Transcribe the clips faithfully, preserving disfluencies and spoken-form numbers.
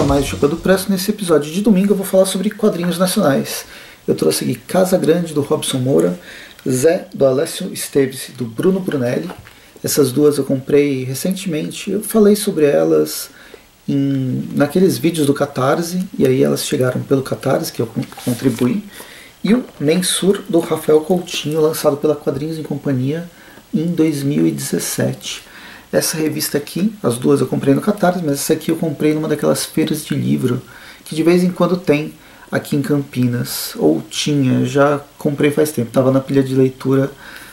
mais do Chapéu do Presto. Nesse episódio de domingo eu vou falar sobre quadrinhos nacionais. Eu trouxe aqui Casa Grande, do Robson Moura, Zé, do Alessio Esteves, do Bruno Brunelli. Essas duas eu comprei recentemente, eu falei sobre elas em, naqueles vídeos do Catarse, e aí elas chegaram pelo Catarse, que eu contribuí. E o Mensur, do Rafael Coutinho, lançado pela Quadrinhos em Companhia em dois mil e dezessete. Essa revista aqui, as duas eu comprei no Catarse, mas essa aqui eu comprei numa daquelas feiras de livro que de vez em quando tem aqui em Campinas, ou tinha, já comprei faz tempo, estava na pilha de leitura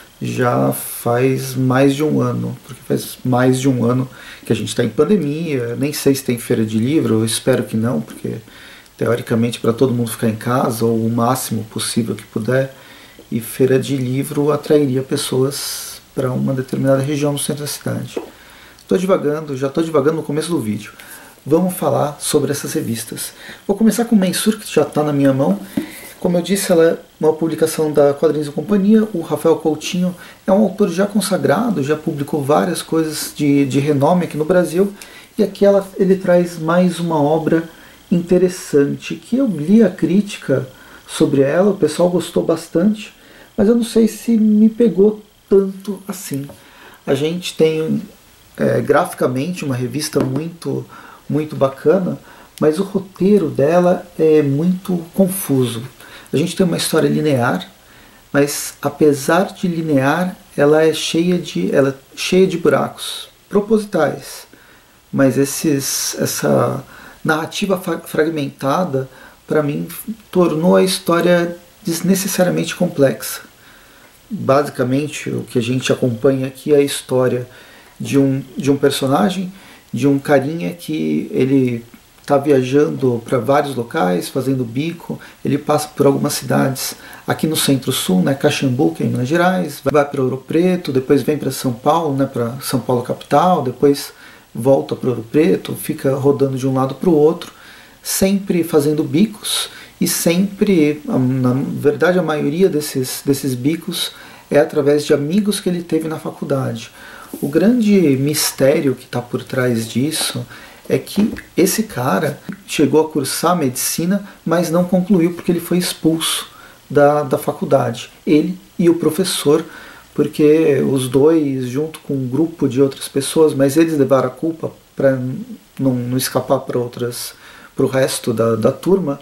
já faz mais de um ano, porque faz mais de um ano que a gente está em pandemia, nem sei se tem feira de livro, eu espero que não, porque teoricamente para todo mundo ficar em casa, ou o máximo possível que puder, e feira de livro atrairia pessoas para uma determinada região no centro da cidade. Estou divagando, já estou divagando no começo do vídeo. Vamos falar sobre essas revistas. Vou começar com o Mensur, que já está na minha mão. Como eu disse, ela é uma publicação da Quadrinhos e Companhia. O Rafael Coutinho é um autor já consagrado, já publicou várias coisas de, de renome aqui no Brasil. E aqui ela, ele traz mais uma obra interessante, que eu li a crítica sobre ela, o pessoal gostou bastante, mas eu não sei se me pegou tanto assim. A gente tem é, graficamente uma revista muito, muito bacana, mas o roteiro dela é muito confuso. A gente tem uma história linear, mas apesar de linear, ela é cheia de, ela é cheia de buracos propositais. Mas esses, essa narrativa fragmentada, para mim, tornou a história desnecessariamente complexa. Basicamente, o que a gente acompanha aqui é a história de um, de um personagem, de um carinha que ele está viajando para vários locais, fazendo bico, ele passa por algumas cidades aqui no centro-sul, né, Caxambu, que é em Minas Gerais, vai para Ouro Preto, depois vem para São Paulo, né, para São Paulo capital, depois volta para Ouro Preto, fica rodando de um lado para o outro, sempre fazendo bicos, e sempre, na verdade a maioria desses, desses bicos é através de amigos que ele teve na faculdade. O grande mistério que está por trás disso é que esse cara chegou a cursar medicina, mas não concluiu porque ele foi expulso da, da faculdade. Ele e o professor, porque os dois, junto com um grupo de outras pessoas, mas eles levaram a culpa para não, não escapar para outras, para o resto da, da turma,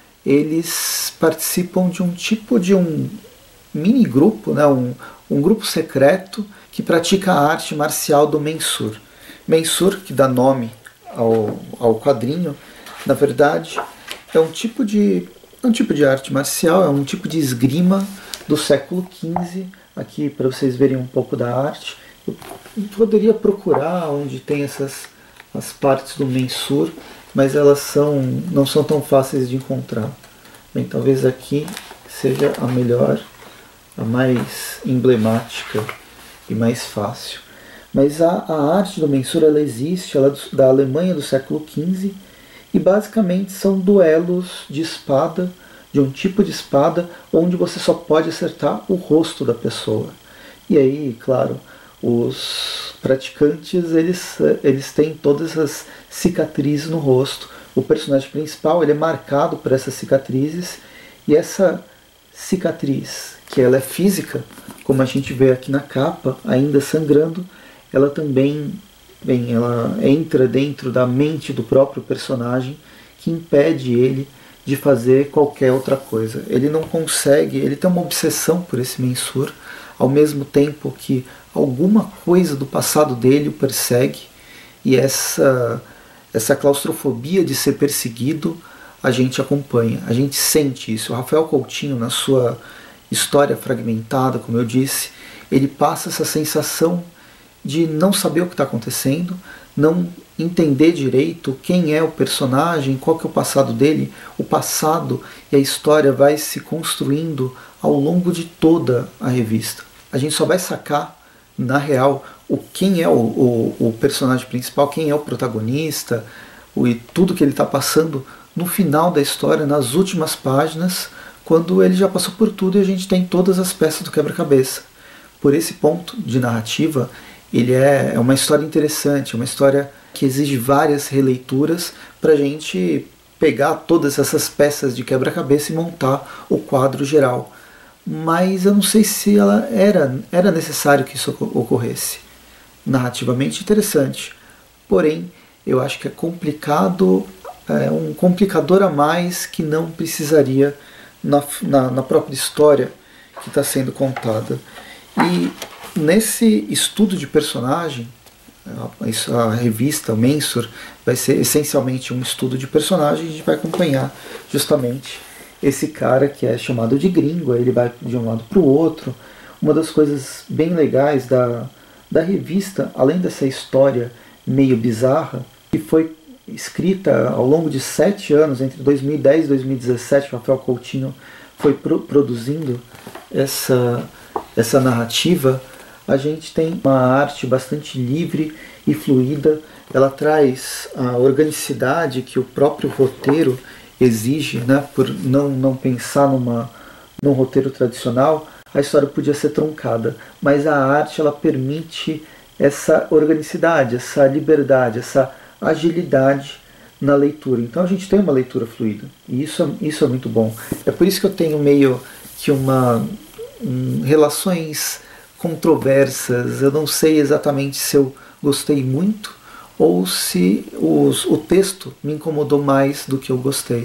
eles participam de um tipo de um mini grupo, né, um, um grupo secreto que pratica a arte marcial do Mensur. Mensur, que dá nome ao, ao quadrinho, na verdade é um tipo de, é um tipo de arte marcial, é um tipo de esgrima do século quinze, aqui para vocês verem um pouco da arte. Eu poderia procurar onde tem essas as partes do Mensur, mas elas são, não são tão fáceis de encontrar. Bem, talvez aqui seja a melhor, a mais emblemática e mais fácil. Mas a, a arte do Mensur, ela existe, ela é da Alemanha do século quinze, e basicamente são duelos de espada, de um tipo de espada, onde você só pode acertar o rosto da pessoa. E aí, claro, os praticantes, eles, eles têm todas essas cicatrizes no rosto. O personagem principal, ele é marcado por essas cicatrizes, e essa cicatriz, que ela é física, como a gente vê aqui na capa, ainda sangrando, ela também, bem, ela entra dentro da mente do próprio personagem, que impede ele de fazer qualquer outra coisa. Ele não consegue, ele tem uma obsessão por esse Mensur, ao mesmo tempo que alguma coisa do passado dele o persegue, e essa, essa claustrofobia de ser perseguido a gente acompanha, a gente sente isso. O Rafael Coutinho, na sua história fragmentada, como eu disse, ele passa essa sensação de não saber o que está acontecendo, não entender direito quem é o personagem, qual que é o passado dele. O passado e a história vai se construindo ao longo de toda a revista. A gente só vai sacar, na real, o quem é o, o, o personagem principal, quem é o protagonista, o, e tudo que ele está passando no final da história, nas últimas páginas, quando ele já passou por tudo e a gente tem todas as peças do quebra-cabeça. Por esse ponto de narrativa, ele é, é uma história interessante, uma história que exige várias releituras para a gente pegar todas essas peças de quebra-cabeça e montar o quadro geral. Mas eu não sei se ela era, era necessário que isso ocorresse. Narrativamente interessante, porém eu acho que é complicado, é um complicador a mais que não precisaria na, na, na própria história que está sendo contada. E nesse estudo de personagem, a, a revista, o Mensur, vai ser essencialmente um estudo de personagem. A gente vai acompanhar justamente esse cara que é chamado de gringo, ele vai de um lado para o outro. Uma das coisas bem legais da, da revista, além dessa história meio bizarra, que foi escrita ao longo de sete anos, entre dois mil e dez e dois mil e dezessete, o Rafael Coutinho foi pro, produzindo essa, essa narrativa. A gente tem uma arte bastante livre e fluida, ela traz a organicidade que o próprio roteiro exige, né? Por não, não pensar numa, num roteiro tradicional, a história podia ser truncada, mas a arte ela permite essa organicidade, essa liberdade, essa agilidade na leitura. Então a gente tem uma leitura fluida, e isso, é, isso é muito bom. É por isso que eu tenho meio que uma um, relações controversas. Eu não sei exatamente se eu gostei muito ou se os, o texto me incomodou mais do que eu gostei.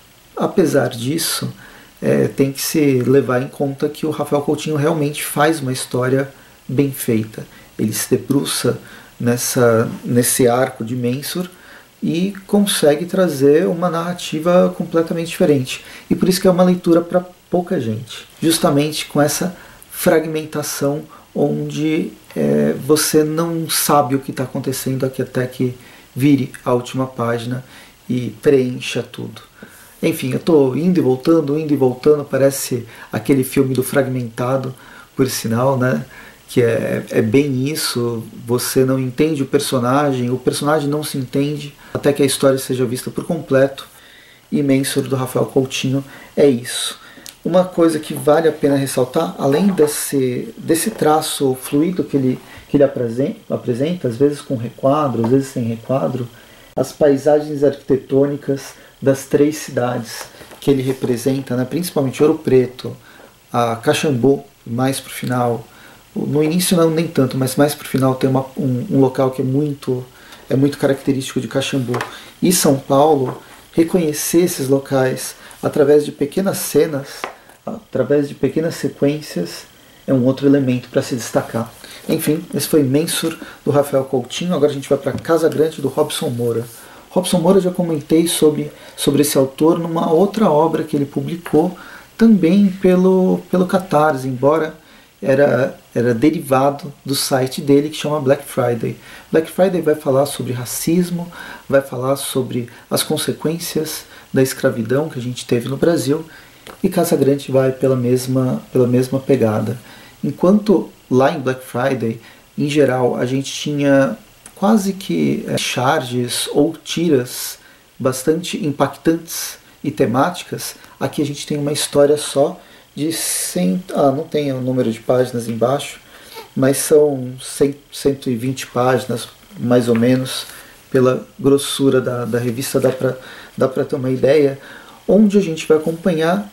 Apesar disso, é, tem que se levar em conta que o Rafael Coutinho realmente faz uma história bem feita. Ele se debruça nessa, nesse arco de Mensur e consegue trazer uma narrativa completamente diferente. E por isso que é uma leitura para pouca gente. Justamente com essa fragmentação onde é, você não sabe o que está acontecendo aqui até que vire a última página e preencha tudo. Enfim, eu estou indo e voltando, indo e voltando, parece aquele filme do Fragmentado, por sinal, né? Que é, é bem isso, você não entende o personagem, o personagem não se entende até que a história seja vista por completo, e Mensur do Rafael Coutinho é isso. Uma coisa que vale a pena ressaltar, além desse, desse traço fluido que ele, que ele apresenta, apresenta, às vezes com requadro, às vezes sem requadro, as paisagens arquitetônicas das três cidades que ele representa, né, principalmente Ouro Preto, a Caxambu, mais para o final. No início não nem tanto, mas mais para o final tem uma, um, um local que é muito, é muito característico de Caxambu. E São Paulo, reconhecer esses locais através de pequenas cenas, através de pequenas sequências, é um outro elemento para se destacar. Enfim, esse foi Mensur do Rafael Coutinho. Agora a gente vai para Casa Grande do Robson Moura. Robson Moura, já comentei sobre, sobre esse autor numa outra obra que ele publicou, também pelo, pelo Catarse, embora era, era derivado do site dele, que chama Black Friday. Black Friday vai falar sobre racismo, vai falar sobre as consequências da escravidão que a gente teve no Brasil, e Casa Grande vai pela mesma, pela mesma pegada. Enquanto lá em Black Friday, em geral, a gente tinha quase que é, charges ou tiras bastante impactantes e temáticas, aqui a gente tem uma história só de cem, ah, não tem o número de páginas embaixo, mas são cem, cento e vinte páginas, mais ou menos, pela grossura da, da revista, dá para dá para ter uma ideia, onde a gente vai acompanhar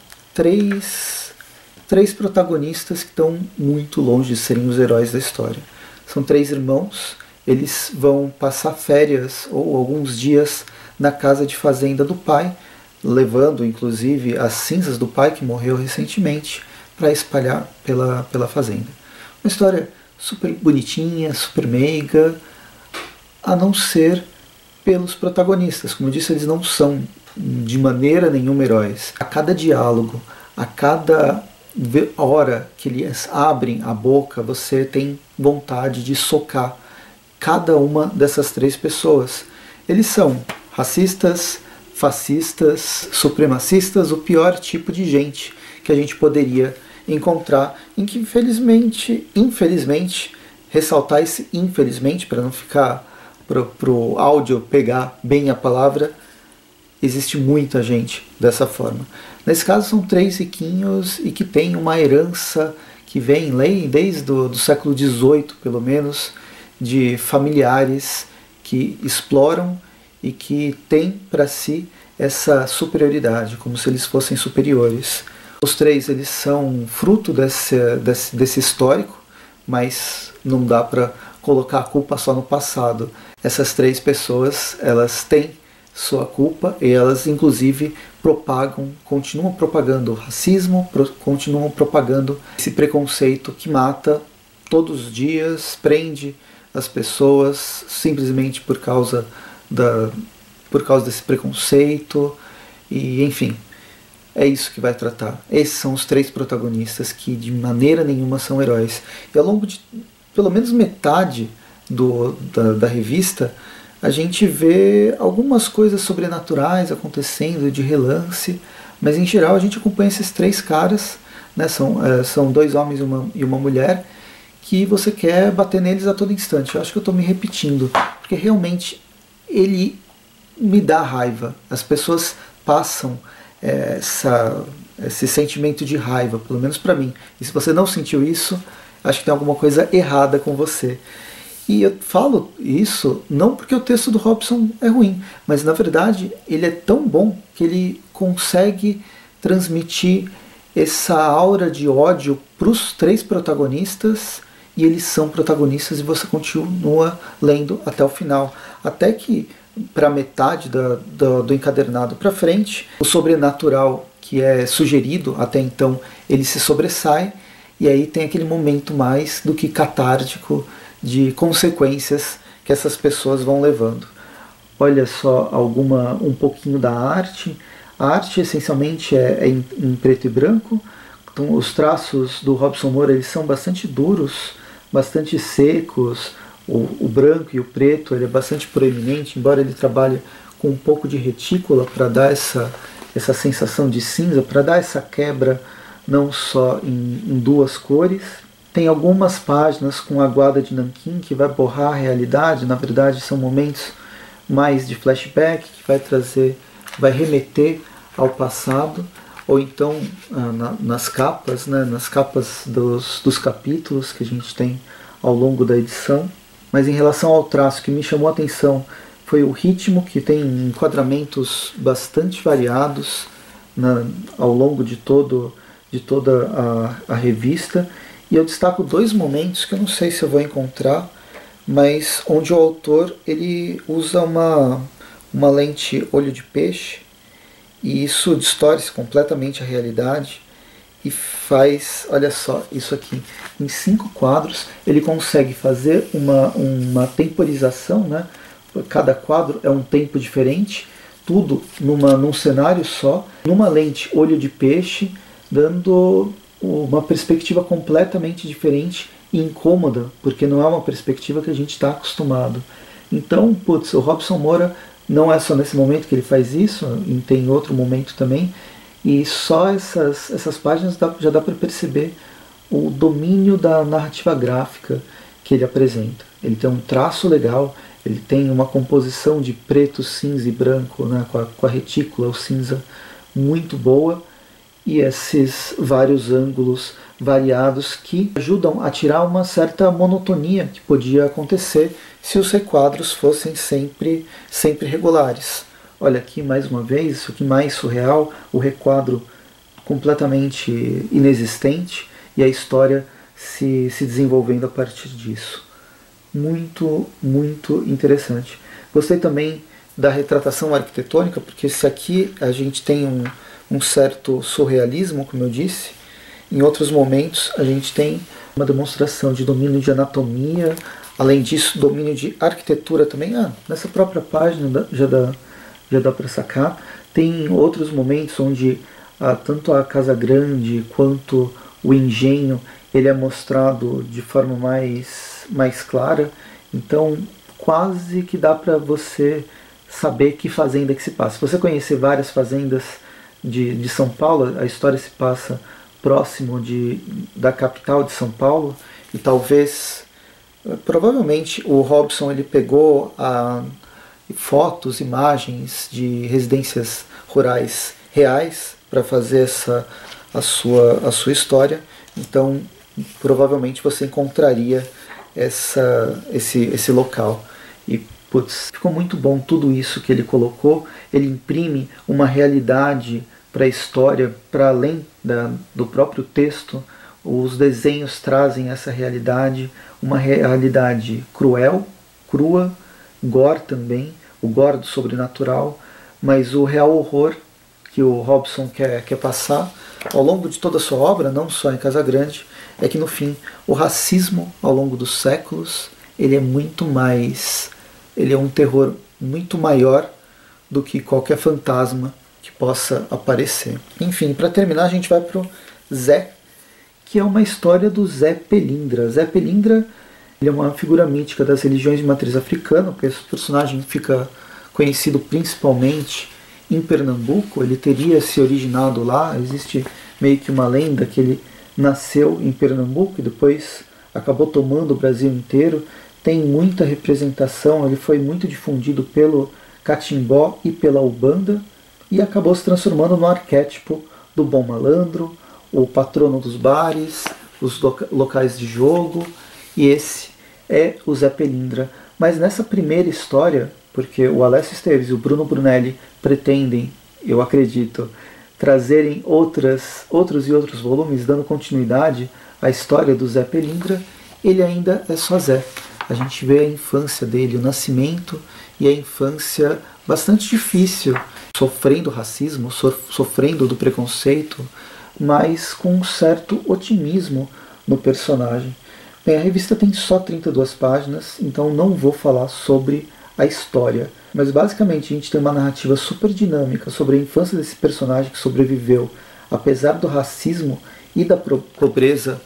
três, três protagonistas que estão muito longe de serem os heróis da história. São três irmãos, eles vão passar férias ou alguns dias na casa de fazenda do pai, levando inclusive as cinzas do pai que morreu recentemente para espalhar pela, pela fazenda. Uma história super bonitinha, super meiga, a não ser pelos protagonistas. Como eu disse, eles não são de maneira nenhuma heróis. A cada diálogo, a cada hora que eles abrem a boca, você tem vontade de socar cada uma dessas três pessoas. Eles são racistas, fascistas, supremacistas, o pior tipo de gente que a gente poderia encontrar, em que infelizmente, infelizmente, ressaltar esse infelizmente, para não ficar para o áudio pegar bem a palavra, existe muita gente dessa forma. Nesse caso são três riquinhos e que têm uma herança que vem desde o do século dezoito, pelo menos, de familiares que exploram e que têm para si essa superioridade, como se eles fossem superiores. Os três eles são fruto desse, desse, desse histórico, mas não dá para colocar a culpa só no passado. Essas três pessoas, elas têm sua culpa e elas inclusive propagam, continuam propagando o racismo, pro, continuam propagando esse preconceito que mata todos os dias, prende as pessoas simplesmente por causa, da, por causa desse preconceito, e enfim, é isso que vai tratar. Esses são os três protagonistas que de maneira nenhuma são heróis. E ao longo de pelo menos metade do, da, da revista, a gente vê algumas coisas sobrenaturais acontecendo de relance, mas em geral a gente acompanha esses três caras, né, são, é, são dois homens e uma, e uma mulher, que você quer bater neles a todo instante. Eu acho que eu estou me repetindo, porque realmente ele me dá raiva. As pessoas passam é, essa, esse sentimento de raiva, pelo menos para mim. E se você não sentiu isso, acho que tem alguma coisa errada com você. E eu falo isso não porque o texto do Robson é ruim, mas na verdade ele é tão bom que ele consegue transmitir essa aura de ódio para os três protagonistas, e eles são protagonistas e você continua lendo até o final. Até que para metade da, da, do encadernado para frente, o sobrenatural que é sugerido até então, ele se sobressai, e aí tem aquele momento mais do que catártico de consequências que essas pessoas vão levando. Olha só alguma, um pouquinho da arte. A arte essencialmente é, é em, em preto e branco. Então, os traços do Robson Moura eles são bastante duros, bastante secos. O, o branco e o preto ele é bastante proeminente, embora ele trabalhe com um pouco de retícula para dar essa, essa sensação de cinza, para dar essa quebra não só em, em duas cores. Tem algumas páginas com a guarda de nanquim que vai borrar a realidade. Na verdade são momentos mais de flashback, que vai trazer, vai remeter ao passado, ou então ah, na, nas capas, né, nas capas dos, dos capítulos que a gente tem ao longo da edição. Mas em relação ao traço, que me chamou a atenção foi o ritmo, que tem enquadramentos bastante variados na, ao longo de, todo, de toda a, a revista. E eu destaco dois momentos que eu não sei se eu vou encontrar, mas onde o autor ele usa uma, uma lente olho de peixe, e isso distorce completamente a realidade e faz, olha só, isso aqui, em cinco quadros ele consegue fazer uma, uma temporização, né? Cada quadro é um tempo diferente, tudo numa, num cenário só, numa lente olho de peixe, dando uma perspectiva completamente diferente e incômoda, porque não é uma perspectiva que a gente está acostumado. Então, putz, o Robson Moura não é só nesse momento que ele faz isso, tem outro momento também, e só essas, essas páginas dá, já dá para perceber o domínio da narrativa gráfica que ele apresenta. Ele tem um traço legal, ele tem uma composição de preto, cinza e branco, né, com, a, com a retícula, o cinza, muito boa, e esses vários ângulos variados que ajudam a tirar uma certa monotonia que podia acontecer se os requadros fossem sempre, sempre regulares. Olha aqui mais uma vez, isso aqui mais surreal, o requadro completamente inexistente e a história se, se desenvolvendo a partir disso. Muito, muito interessante. Gostei também da retratação arquitetônica, porque se aqui a gente tem um, um certo surrealismo, como eu disse, em outros momentos a gente tem uma demonstração de domínio de anatomia, além disso domínio de arquitetura também. Ah, nessa própria página já dá, já dá para sacar. Tem outros momentos onde ah, tanto a casa grande quanto o engenho ele é mostrado de forma mais, mais clara, então quase que dá para você saber que fazenda que se passa. Se você conhecer várias fazendas de, de São Paulo, a história se passa próximo de, da capital de São Paulo, e talvez, provavelmente o Robson ele pegou a, fotos, imagens de residências rurais reais para fazer essa, a, sua, a sua história, então provavelmente você encontraria essa, esse, esse local. E putz, ficou muito bom tudo isso que ele colocou. Ele imprime uma realidade para a história, para além da, do próprio texto. Os desenhos trazem essa realidade, uma realidade cruel, crua, gore também, o gore do sobrenatural, mas o real horror que o Robson quer, quer passar ao longo de toda a sua obra, não só em Casagrande, é que no fim o racismo ao longo dos séculos ele é muito mais, ele é um terror muito maior do que qualquer fantasma que possa aparecer. Enfim, para terminar a gente vai para o Zé, que é uma história do Zé Pelindra. Zé Pelindra ele é uma figura mítica das religiões de matriz africana, porque esse personagem fica conhecido principalmente em Pernambuco. Ele teria se originado lá, existe meio que uma lenda que ele nasceu em Pernambuco e depois acabou tomando o Brasil inteiro. Tem muita representação, ele foi muito difundido pelo catimbó e pela Ubanda e acabou se transformando no arquétipo do bom malandro, o patrono dos bares, os locais de jogo, e esse é o Zé Pelindra. Mas nessa primeira história, porque o Alessio Esteves e o Bruno Brunelli pretendem, eu acredito, trazerem outras, outros e outros volumes, dando continuidade à história do Zé Pelindra, ele ainda é só Zé. A gente vê a infância dele, o nascimento e a infância bastante difícil, sofrendo racismo, sofrendo do preconceito, mas com um certo otimismo no personagem. Bem, a revista tem só trinta e duas páginas, então não vou falar sobre a história, mas basicamente a gente tem uma narrativa super dinâmica sobre a infância desse personagem que sobreviveu, apesar do racismo e da pobreza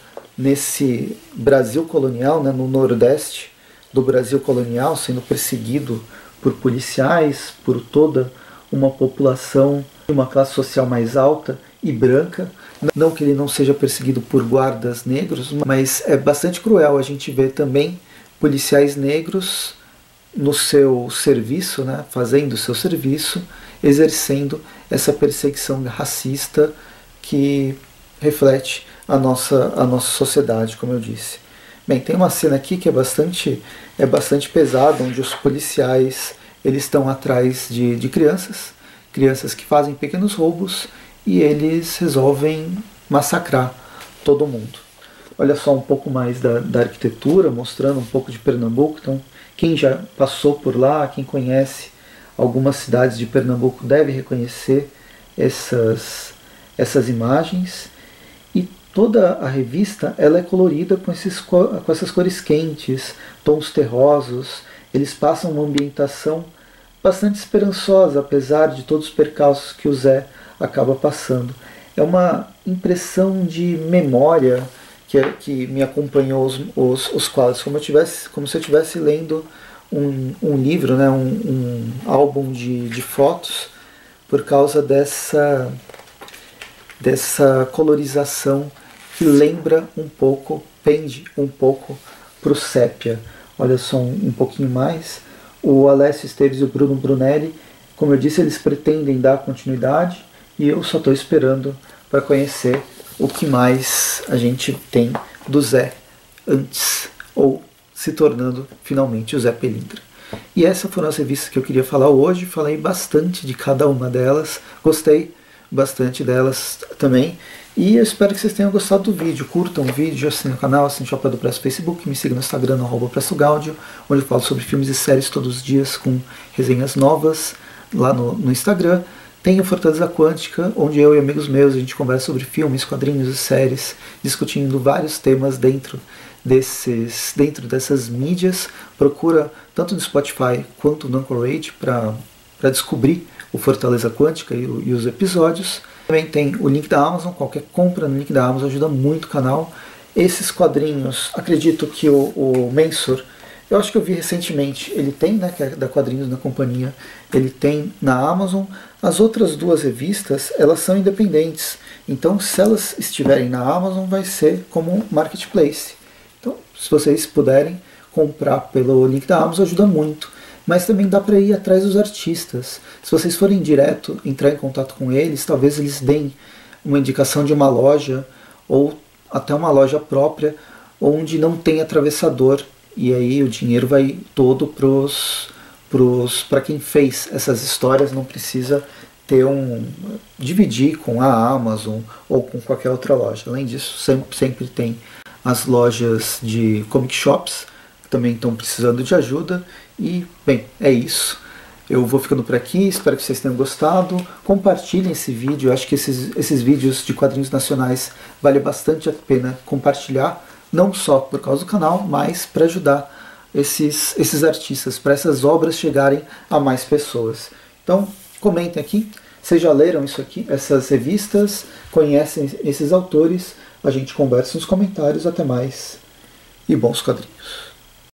nesse Brasil colonial, né, no Nordeste do Brasil colonial, sendo perseguido por policiais, por toda uma população de uma classe social mais alta e branca. Não que ele não seja perseguido por guardas negros, mas é bastante cruel a gente ver também policiais negros no seu serviço, né, fazendo o seu serviço, exercendo essa perseguição racista que reflete a nossa, a nossa sociedade, como eu disse. Bem, tem uma cena aqui que é bastante, é bastante pesada, onde os policiais eles estão atrás de, de crianças, crianças que fazem pequenos roubos, e eles resolvem massacrar todo mundo. Olha só um pouco mais da, da arquitetura, mostrando um pouco de Pernambuco. Então, quem já passou por lá, quem conhece algumas cidades de Pernambuco deve reconhecer essas, essas imagens. E toda a revista ela é colorida com, esses, com essas cores quentes, tons terrosos. Eles passam uma ambientação bastante esperançosa, apesar de todos os percalços que o Zé acaba passando. É uma impressão de memória que, que me acompanhou os, os, os quadros, como, eu tivesse, como se eu estivesse lendo um, um livro, né, um, um álbum de, de fotos, por causa dessa, dessa colorização que lembra um pouco, pende um pouco para o sépia. Olha só um, um pouquinho mais. O Alessio Esteves e o Bruno Brunelli, como eu disse, eles pretendem dar continuidade, e eu só estou esperando para conhecer o que mais a gente tem do Zé antes, ou se tornando finalmente o Zé Pelindra. E essas foram as revistas que eu queria falar hoje. Falei bastante de cada uma delas, gostei bastante delas também. E eu espero que vocês tenham gostado do vídeo. Curtam o vídeo, assinem o canal, assinem o Chapéu do Presto no Facebook, me sigam no Instagram, no arroba Presto Gaudio, onde eu falo sobre filmes e séries todos os dias com resenhas novas lá no, no Instagram. Tem o Fortaleza Quântica, onde eu e amigos meus a gente conversa sobre filmes, quadrinhos e séries, discutindo vários temas dentro, desses, dentro dessas mídias. Procura tanto no Spotify quanto no Anchorage para descobrir o Fortaleza Quântica e, e os episódios. Também tem o link da Amazon, qualquer compra no link da Amazon ajuda muito o canal. Esses quadrinhos, acredito que o, o Mensur, eu acho que eu vi recentemente, ele tem, né, que é da Quadrinhos na Companhia, ele tem na Amazon. As outras duas revistas, elas são independentes, então se elas estiverem na Amazon vai ser como marketplace. Então, se vocês puderem comprar pelo link da Amazon, ajuda muito. Mas também dá para ir atrás dos artistas. Se vocês forem direto, entrar em contato com eles, talvez eles deem uma indicação de uma loja, ou até uma loja própria, onde não tem atravessador. E aí o dinheiro vai todo para os para quem fez essas histórias, não precisa ter um dividir com a Amazon ou com qualquer outra loja. Além disso, sempre, sempre tem as lojas de comic shops que também estão precisando de ajuda. E, bem, é isso. Eu vou ficando por aqui, espero que vocês tenham gostado. Compartilhem esse vídeo, eu acho que esses, esses vídeos de quadrinhos nacionais vale bastante a pena compartilhar, não só por causa do canal, mas para ajudar esses, esses artistas, para essas obras chegarem a mais pessoas. Então, comentem aqui, vocês já leram isso aqui, essas revistas, conhecem esses autores, a gente conversa nos comentários, até mais e bons quadrinhos.